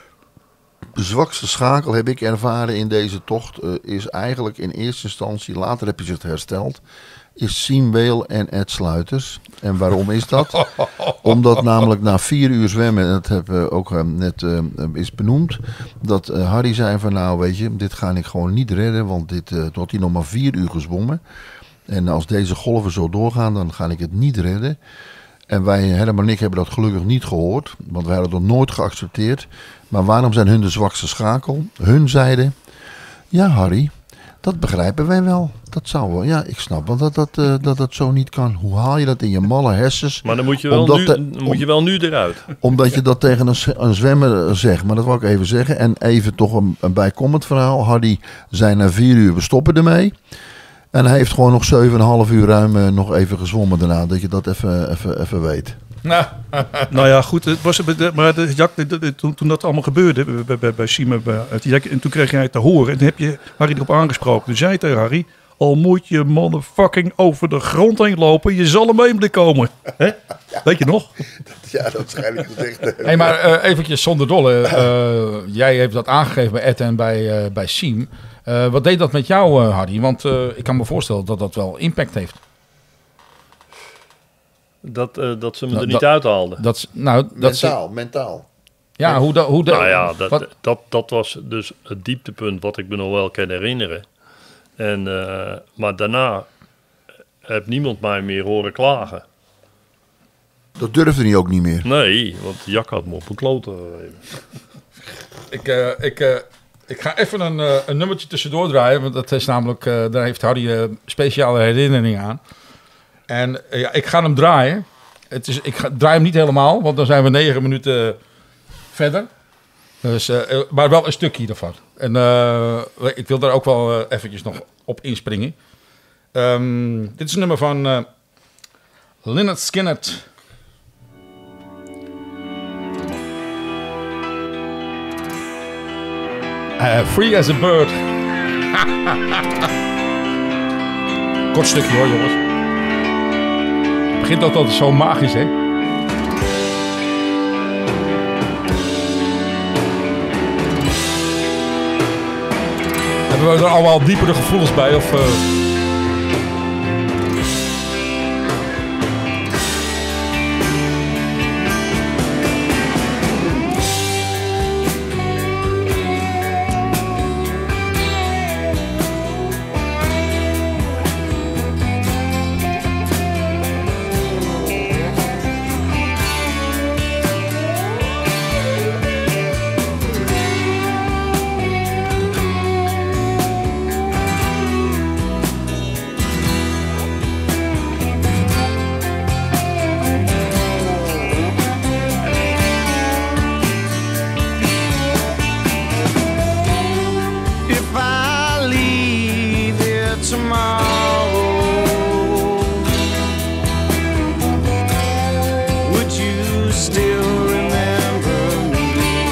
S3: De zwakste schakel heb ik ervaren in deze tocht, is eigenlijk in eerste instantie, later heb je zich hersteld, is Siem Weel en Ed Sluiters. En waarom is dat? Omdat namelijk na 4 uur zwemmen, dat hebben we ook net is benoemd, dat Harry zei van nou weet je, dit ga ik gewoon niet redden, want toen had hij nog maar 4 uur gezwommen. En als deze golven zo doorgaan, dan ga ik het niet redden. En wij, Herman en ik, hebben dat gelukkig niet gehoord, want wij hadden dat nooit geaccepteerd. Maar waarom zijn hun de zwakste schakel? Hun zeiden, ja Harry, dat begrijpen wij wel. Dat zou wel. Ja, ik snap wel dat zo niet kan. Hoe haal je dat in je malle hersens?
S2: Maar dan moet je wel nu eruit.
S3: Omdat je dat tegen een zwemmer zegt. Maar dat wil ik even zeggen. En even toch een bijkomend verhaal. Hardy zei na 4 uur, we stoppen ermee. En hij heeft gewoon nog 7,5 uur ruim nog even gezwommen daarna. Dat je dat even weet.
S4: Nou ja, goed. Het was, maar toen dat allemaal gebeurde bij Siem, en toen kreeg jij het te horen. En toen heb je Harry erop aangesproken. Toen zei hij tegen Harry, al moet je motherfucking over de grond heen lopen, je zal er mee komen. Hè? Ja. Weet je nog?
S3: Ja, dat schijn ik gezegd.
S1: Hey, maar eventjes zonder dolle. Jij hebt dat aangegeven bij Ed en bij Siem. Wat deed dat met jou, Harry? Want ik kan me voorstellen dat dat wel impact heeft.
S2: Dat ze me er niet uithaalden.
S3: Mentaal.
S1: Ja,
S2: Nou ja,
S1: wat-
S2: dat was dus het dieptepunt wat ik me nog wel kan herinneren. En, maar daarna heeft niemand mij meer horen klagen.
S3: Dat durfde hij ook niet meer.
S2: Nee, want Jack had me op een klote gegeven.
S1: Ik ga even een nummertje tussendoor draaien. Want dat is namelijk, daar heeft Harry speciale herinneringen aan. En ja, ik ga hem draaien. Draai hem niet helemaal, want dan zijn we 9 minuten verder. Dus, maar wel een stukje ervan. En ik wil daar ook wel eventjes nog op inspringen. Dit is een nummer van Lynyrd Skynyrd. Free as a bird. Kort stukje hoor, jongens. Het begint altijd zo magisch, hè? Hebben we er allemaal diepere gevoelens bij? Of,
S7: If I leave here tomorrow, would you still remember me?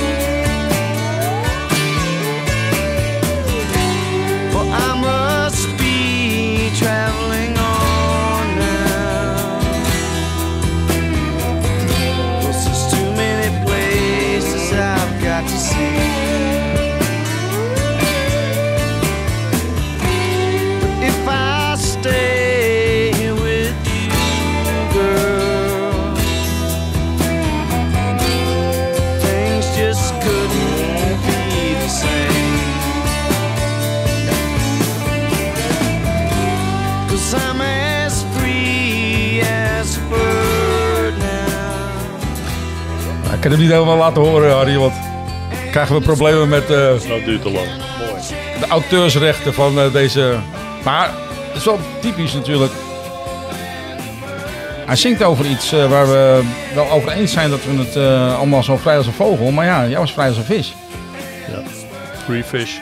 S7: For I must be traveling on now, 'cause there's too many places I've got to see. If I stay with you, girl, things just couldn't be the same. 'Cause I'm as free as a bird now.
S1: ik kan hem niet helemaal laten horen, Harry, want krijgen we problemen met
S2: Dat duurt te lang.
S1: de auteursrechten van deze... Maar het is wel typisch natuurlijk. Hij zingt over iets waar we wel over eens zijn dat we het allemaal zo vrij als een vogel. Maar ja, jij was vrij als een vis.
S2: Ja. Free fish.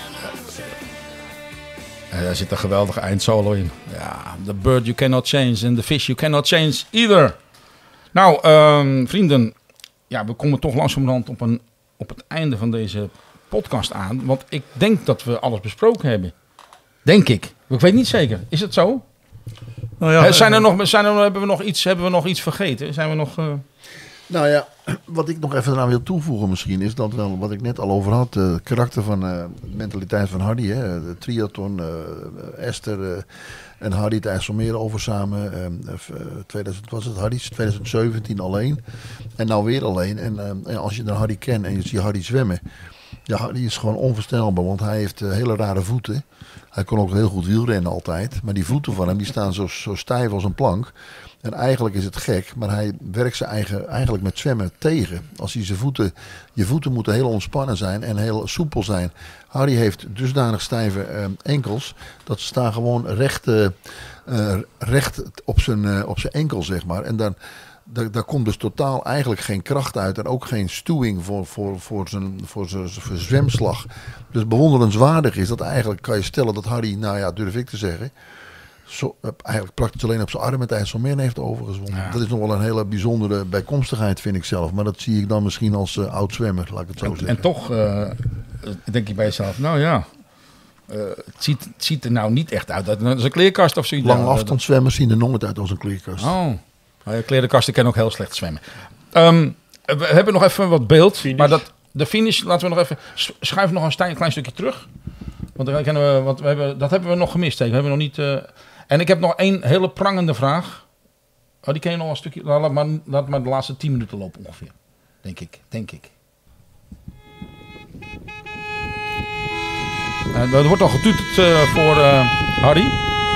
S1: Daar zit een geweldige eindsolo in. Ja, the bird you cannot change and the fish you cannot change either. Nou, vrienden. Ja, we komen toch langzamerhand op het einde van deze podcast aan. Want ik denk dat we alles besproken hebben. Denk ik. Ik weet niet zeker. Is het zo?
S4: Nou ja,
S1: Hebben we nog iets vergeten? Zijn we nog...
S3: Nou ja, wat ik nog even eraan wil toevoegen misschien is dat wel wat ik net al over had. Het karakter van de mentaliteit van Hardy. Hè, de triathlon, Esther en Hardy het IJsselmeer over samen. 2017 alleen. En nou weer alleen. En als je dan Hardy kent en je ziet Hardy zwemmen. Ja, Hardy is gewoon onvoorstelbaar. Want hij heeft hele rare voeten. Hij kon ook heel goed wielrennen altijd. Maar die voeten van hem die staan zo stijf als een plank. En eigenlijk is het gek, maar hij werkt zijn eigenlijk met zwemmen tegen. Als hij je voeten moeten heel ontspannen zijn en heel soepel zijn. Harry heeft dusdanig stijve enkels dat ze staan gewoon recht op zijn enkel, zeg maar. En daar komt dus totaal eigenlijk geen kracht uit en ook geen stuwing voor zijn zwemslag. Dus bewonderenswaardig is dat eigenlijk, kan je stellen dat Harry, nou ja, durf ik te zeggen, eigenlijk praktisch alleen op zijn arm het IJsselmeer heeft overgezwommen. Ja. Dat is nog wel een hele bijzondere bijkomstigheid, vind ik zelf. Maar dat zie ik dan misschien als oud zwemmer, laat ik het zo zeggen.
S1: En toch denk je bij jezelf, nou ja, het ziet er nou niet echt uit. Dat is een kleerkast of zoiets.
S3: Lange afstandszwemmers zien er nooit uit als een kleerkast.
S1: Oh, kleerkasten kunnen ook heel slecht zwemmen. We hebben nog even wat beeld.
S2: Finish.
S1: Maar de finish, laten we nog even... Schuif nog een klein stukje terug. Want dat hebben we nog gemist. We hebben nog niet... En ik heb nog één hele prangende vraag. Oh, die ken je nog een stukje... Laat maar de laatste 10 minuten lopen ongeveer. Denk ik. Er wordt al getuterd voor Harry.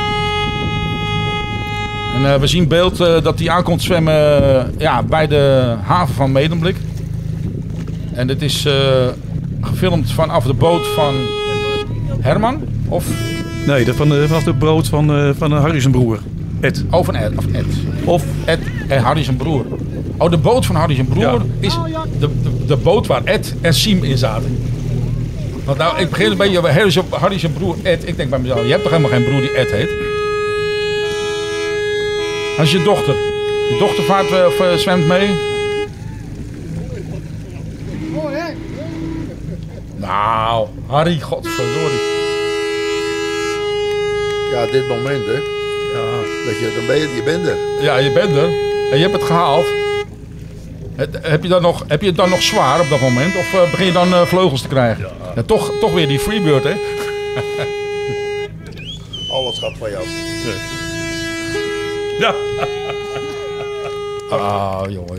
S1: En we zien beeld dat hij aankomt zwemmen bij de haven van Medemblik. En dit is gefilmd vanaf de boot van Herman? Of?
S4: Nee, vanaf de boot van Harry zijn broer. Ed.
S1: Oh, van Ed. Of Ed en Harry zijn broer. Oh, de boot van Harry zijn broer is de boot waar Ed en Siem in zaten. Want nou, ik begin een beetje over Harry zijn broer Ed. Ik denk bij mezelf, je hebt toch helemaal geen broer die Ed heet? Dat is je dochter. Je dochter vaart of zwemt mee? Nou, Harry, godverdorie.
S3: Ja, dit moment, hè.
S1: Ja.
S3: Je bent er.
S1: Ja, je bent er. En je hebt het gehaald. Heb je het dan nog zwaar op dat moment? Of begin je dan vleugels te krijgen? Ja, toch weer die freebird, hè?
S3: Alles gaat van jou.
S2: Ja.
S1: Jongen.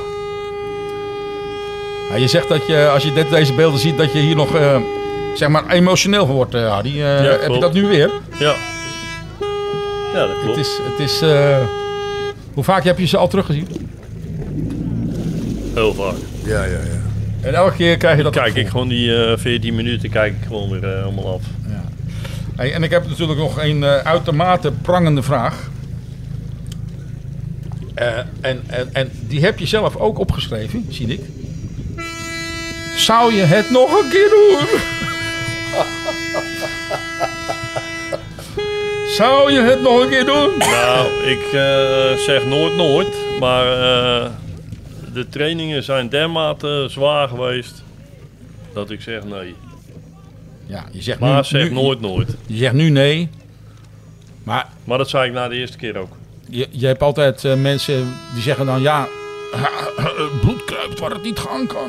S1: Ja, je zegt dat je, als je deze beelden ziet, dat je hier nog zeg maar emotioneel van wordt, Hardy. Heb je dat nu weer?
S2: Ja. Ja, dat klopt.
S1: Het is hoe vaak heb je ze al teruggezien?
S2: Heel vaak.
S3: Ja.
S1: En elke keer krijg je dat
S2: Kijk
S1: gevoel.
S2: ik gewoon die 14 minuten kijk ik gewoon weer helemaal af.
S1: Ja. Hey, en ik heb natuurlijk nog een uitermate prangende vraag. En die heb je zelf ook opgeschreven, zie ik. Zou je het nog een keer doen? Zou je het nog een keer doen?
S2: Nou, ik zeg nooit. Maar de trainingen zijn dermate zwaar geweest dat ik zeg nee.
S1: Ja, je zegt
S2: Maar
S1: nu,
S2: zeg nooit.
S1: Je zegt nu nee. Maar
S2: Maar dat zei ik na de eerste keer ook.
S1: je hebt altijd mensen die zeggen dan ja, bloed kruipt waar het niet gaan kan.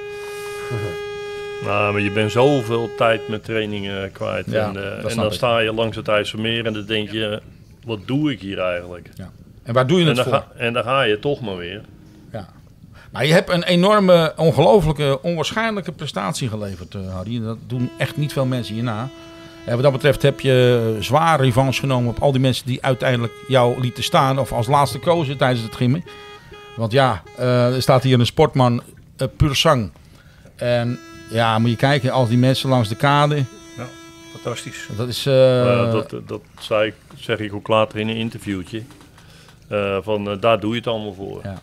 S2: Nou, maar je bent zoveel tijd met trainingen kwijt.
S1: Ja,
S2: en
S1: dat snap
S2: dan
S1: ik.
S2: sta je langs het IJsselmeer en dan denk je, wat doe ik hier eigenlijk?
S1: Ja. En waar doe je het voor?
S2: En dan ga je toch maar weer.
S1: Ja. Maar je hebt een enorme, ongelooflijke, onwaarschijnlijke prestatie geleverd, Hardy. Dat doen echt niet veel mensen hierna. Wat dat betreft heb je zwaar revanche genomen op al die mensen die uiteindelijk jou lieten staan of als laatste kozen tijdens het gimmen. Want ja, er staat hier een sportman, pur sang. En ja, moet je kijken, als die mensen langs de kade.
S4: Ja, fantastisch.
S1: Dat is...
S2: Dat zeg ik ook later in een interviewtje. Daar doe je het allemaal voor.
S1: Ja.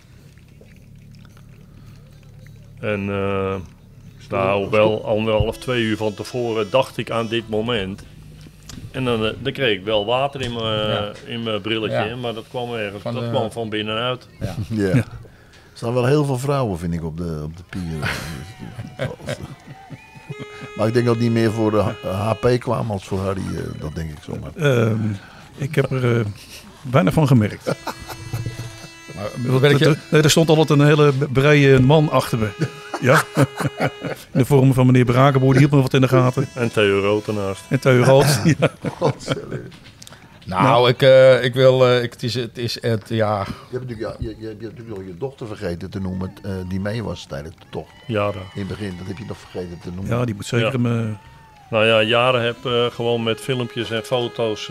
S2: En nou, wel 1,5-2 uur van tevoren dacht ik aan dit moment. En dan kreeg ik wel water in mijn brilletje.
S1: Ja.
S2: Maar dat kwam ergens. Dat kwam van binnenuit.
S1: Ja.
S3: Ja. Er staan wel heel veel vrouwen, vind ik, op de pier. Maar ik denk dat het niet meer voor de HP kwam als voor Harry. Dat denk ik zomaar.
S4: Ik heb er weinig van gemerkt.
S1: Werk je...
S4: Er stond altijd een hele breie man achter me. Ja. In de vorm van meneer Brakenboer, die hield me wat in de gaten.
S2: En Theo Rood ernaast.
S4: En Theo Rood. Ja.
S1: Nou, ik wil... het is het, ja...
S3: Je hebt natuurlijk nog je dochter vergeten te noemen, die mee was tijdens de tocht.
S2: Jaren.
S3: In het begin, dat heb je nog vergeten te noemen.
S4: Ja, die moet zeker me...
S2: Nou ja, Jaren heb gewoon met filmpjes en foto's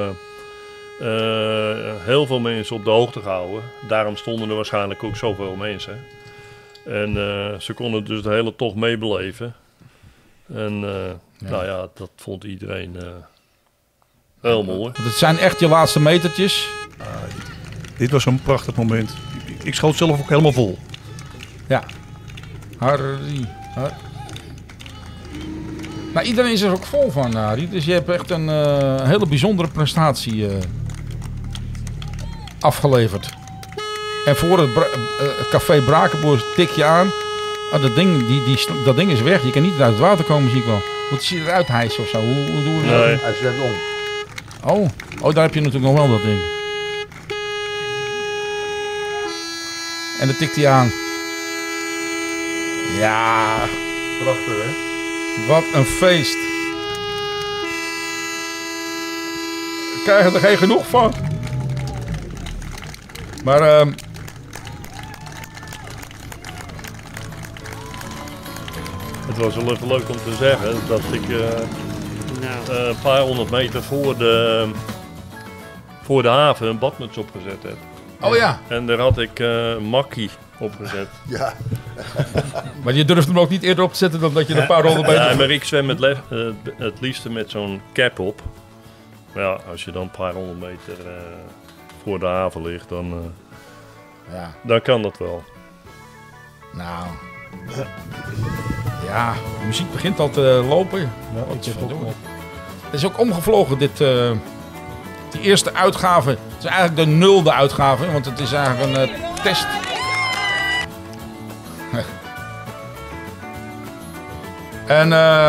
S2: heel veel mensen op de hoogte gehouden. Daarom stonden er waarschijnlijk ook zoveel mensen. En ze konden dus de hele tocht meebeleven. En nou ja, dat vond iedereen heel mooi.
S1: Het zijn echt je laatste metertjes.
S4: Dit was een prachtig moment. Ik schoot zelf ook helemaal vol.
S1: Ja. Harry. Nou, iedereen is er ook vol van, Harry. Dus je hebt echt een hele bijzondere prestatie afgeleverd. En voor het café Brakenboer tik je aan. Dat ding is weg. Je kan niet uit het water komen, zie ik wel. Moet je eruit hijsen of zo? Hoe doen we dat?
S2: Nee.
S3: Hij zwemt om.
S1: Oh, daar heb je natuurlijk nog wel dat ding. En dan tikt hij aan. Ja.
S3: Prachtig, hè?
S1: Wat een feest. We krijgen er geen genoeg van. Maar
S2: Het was wel even leuk om te zeggen dat ik een paar 100 meter voor de haven een badmuts opgezet heb.
S1: Oh ja,
S2: En daar had ik makkie opgezet.
S3: Ja,
S1: maar je durft hem ook niet eerder op te zetten dan dat je een paar ronden bij.
S2: Ja, maar ik zwem het liefste met zo'n cap op. Maar ja, als je dan een paar 100 meter voor de haven ligt,
S1: Ja,
S2: dan kan dat wel.
S1: nou. Ja, de muziek begint al te lopen.
S4: Ja,
S1: Wat
S4: ik heb ook
S1: verdorie.
S4: nog.
S1: Het is ook omgevlogen, die eerste uitgave. Het is eigenlijk de nulde uitgave, want het is eigenlijk een test. En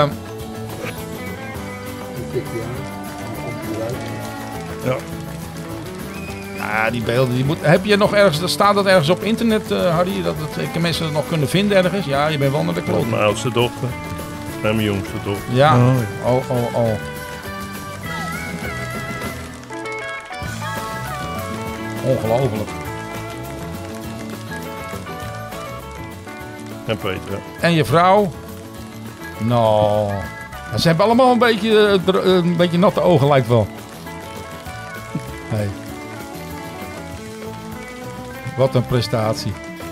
S5: Die tikt hij aan. Die komt eruit.
S1: ja, die beelden, heb je nog ergens, staat dat ergens op internet, Harry? Dat mensen het nog kunnen vinden ergens? Ja, je bent wel naar de kloot.
S2: Mijn oudste dochter en mijn jongste dochter.
S1: Ja,
S4: Oh,
S1: oh. Ongelooflijk.
S2: En Peter.
S1: En je vrouw? Nou, ja, ze hebben allemaal een beetje natte ogen, lijkt wel. Hey. Wat een prestatie.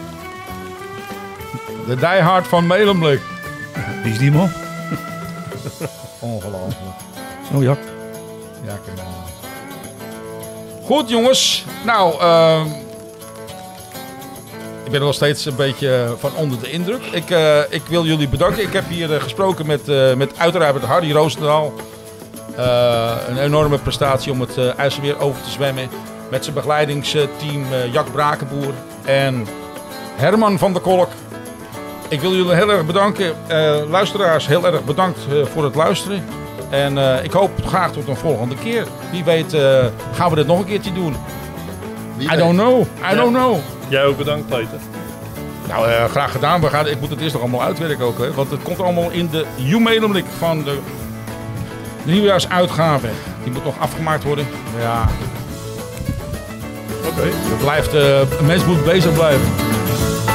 S1: De diehard van Medemblik.
S4: Wie is die man?
S1: Ongelooflijk.
S4: Oh ja.
S1: Ja, kijk maar. Goed jongens. Nou, ik ben er nog steeds een beetje van onder de indruk. Ik wil jullie bedanken. Ik heb hier gesproken met uiteraard met Harry Roosendaal. Een enorme prestatie om het IJsselmeer over te zwemmen. Met zijn begeleidingsteam Jack Brakenboer en Herman van der Kolk. Ik wil jullie heel erg bedanken. Luisteraars, heel erg bedankt voor het luisteren. En ik hoop graag tot een volgende keer. Wie weet gaan we dit nog een keertje doen. I don't know.
S2: Jij ook bedankt, Peter.
S1: Nou, graag gedaan. Ik moet het eerst nog allemaal uitwerken ook. Hè, want het komt allemaal in de Medemblik van de nieuwjaarsuitgave. Die moet nog afgemaakt worden. Ja.
S2: Oké.
S1: Een mens moet bezig blijven.